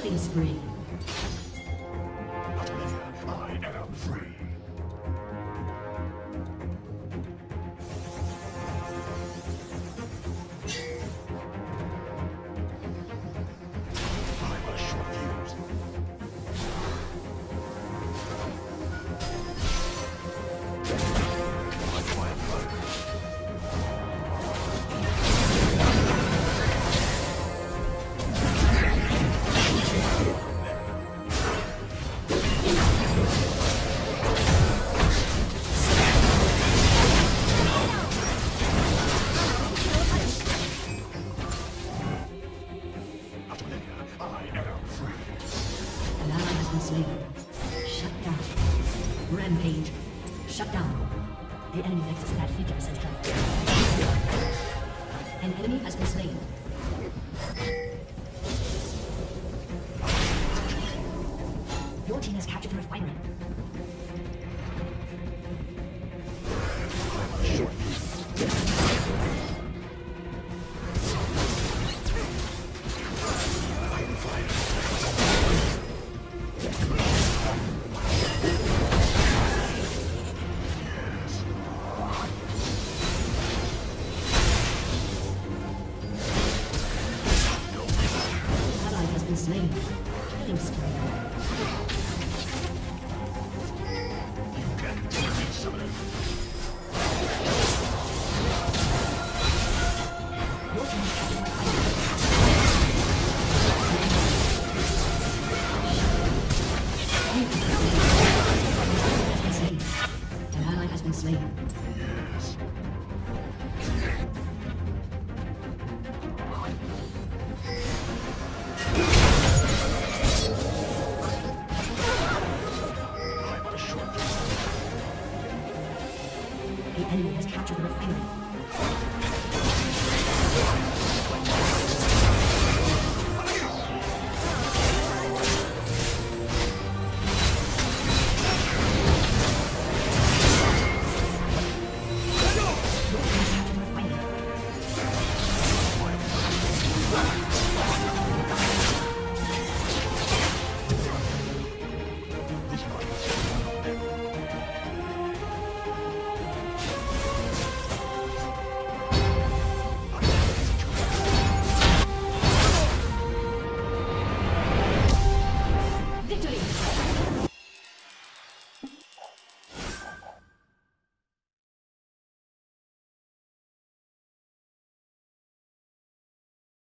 Killing spree. I am free. I'm a short fuse. Like wildfire. Rampage. Shut down. The enemy Nexus is at 50% health. An enemy has been slain. Your team has captured the refinery. Slain. Killing spree. You can't take me, summoner. Your team has captured an ally has been slain. Yes. The enemy has captured the refinery. Your team has captured the refinery.